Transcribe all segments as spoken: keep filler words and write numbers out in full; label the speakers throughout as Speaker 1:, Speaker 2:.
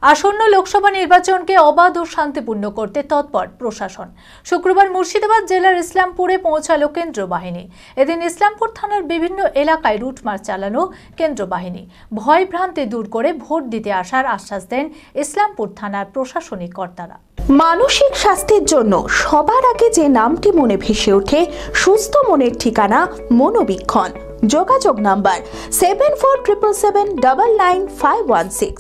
Speaker 1: আসন্ন লোকসভা নির্বাচনকে অবাধ ও শান্তিপূর্ণ করতে তৎপর প্রশাসন। শুক্রবার মুর্শিদাবাদ জেলার ইসলামপুরে পৌঁছালো কেন্দ্র বাহিনী। এদিন ইসলামপুর থানার বিভিন্ন এলাকায় রুটমার্চ চালানো কেন্দ্র বাহিনী। ভয় ভ্রান্তি দূর করে ভোট দিতে আসার আশ্বাস দেন ইসলামপুর থানার প্রশাসনিক কর্তারা।
Speaker 2: মানসিক স্বাস্থ্যের জন্য সবার আগে যে নামটি মনে ভেসে ওঠে, সুস্থ মনের ঠিকানা মনোবীক্ষণ। যোগাযোগ number seven four triple seven double nine five one six.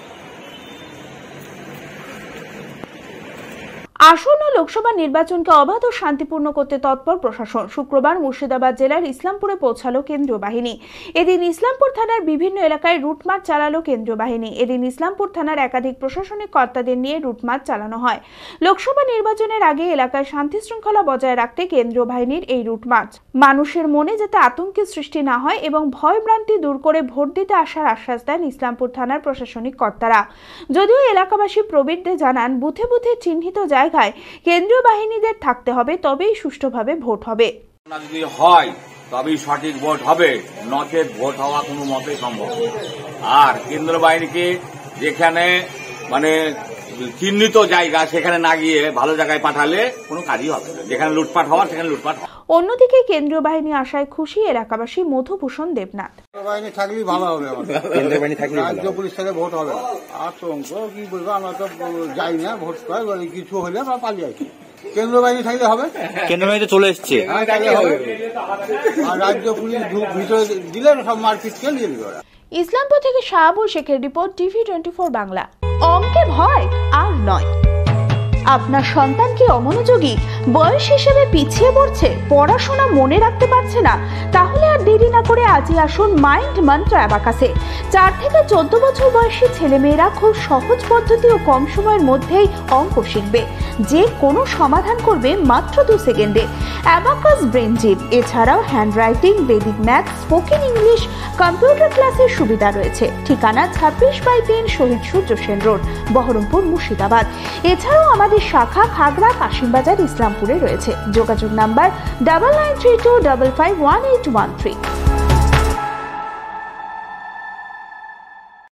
Speaker 2: আসন্ন লোকসভা নির্বাচনকে অবাধ ও শান্তিপূর্ণ করতে তৎপর প্রশাসন। শুক্রবার মুর্শিদাবাদ জেলার ইসলামপুরে পৌঁছালো কেন্দ্রীয় বাহিনী। এদিন ইসলামপুর থানার বিভিন্ন এলাকায় রুটমার্চ চালালো কেন্দ্রীয় বাহিনী। এদিন ইসলামপুর থানার একাধিক প্রশাসনিক কর্তাদের নিয়ে রুটমার্চ চালানো হয়। লোকসভা নির্বাচনের আগে এলাকায় শান্তি শৃঙ্খলা বজায় রাখতে কেন্দ্রীয় বাহিনীর এই রুটমার্চ। মানুষের মনে যাতে আতঙ্কের সৃষ্টি না হয় এবং ভয় ভ্রান্তি দূর করে ভোট দিতে আসার আশ্বাস দেন ইসলামপুর থানার প্রশাসনিক কর্তারা। যদিও এলাকাবাসী প্রবীরদের জানান, বুথে বুথে চিহ্নিত জায়গায় কেন্দ্রীয় বাহিনীদের থাকতে হবে, তবেই সুষ্ঠুভাবে ভোট হবে।
Speaker 3: যদি হয় তবেই সঠিক ভোট হবে, নচেত ভোট হওয়া কোনো মতে সম্ভব। আর কেন্দ্র বাহিনীকে যেখানে মানে চিহ্নিত জায়গা সেখানে না গিয়ে ভালো জায়গায় পাঠালে কোনো কাজই হবে না। যেখানে লুটপাট হওয়ার সেখানে লুটপাট।
Speaker 2: অন্যদিকে কেন্দ্রীয় বাহিনী আসায় খুশি এলাকাবাসী মধুভূষণ দেবনাথ।
Speaker 4: বাহিনী থাকলেই ভালো হবে, কেন্দ্রীয় বাহিনী থাকলে রাজ্য পুলিশ থেকে ভোট হবে। আতঙ্ক কি বলবো, আমরা তো যাই না ভোট করে, কিছু হলে আমরা পালিয়ে আসি। কেন্দ্র বাহিনী থাকলে হবে,
Speaker 5: কেন্দ্র বাহিনী চলে এসছে,
Speaker 4: আর রাজ্য পুলিশ ভিতরে দিলে সব মারপিটকে নিয়ে দিবে।
Speaker 2: ইসলামপুর থেকে শাহাবুল শেখের report, TV twenty four Bangla. অঙ্কে ভয় আর নয়। আপনার সন্তান কি অমনোযোগী, বয়স হিসেবে পিছিয়ে পড়ছে, পড়াশোনা মনে রাখতে পারছে না? তাহলে আর দেরি না করে আজই আসুন মাইন্ড মন্ত্র অ্যাবাকাসে। চার থেকে চোদ্দ বছর বয়সী ছেলেমেয়েরা খুব সহজ পদ্ধতি ও কম সময়ের মধ্যেই অঙ্ক শিখবে, যে কোনো সমাধান করবে মাত্র দু সেকেন্ডে। অ্যাবাকাস ব্রেন জিম, এছাড়াও handwriting, Vedic math, spoken English, computer ক্লাসের সুবিধা রয়েছে। ঠিকানা ছাব্বিশ বাই তিন শহীদ সূর্য সেন রোড, বহরমপুর, মুর্শিদাবাদ। এছাড়াও আমাদের শাখা খাগড়া, কাশিমবাজার, ইসলামপুরে রয়েছে। যোগাযোগ number double nine three two double five one eight one three.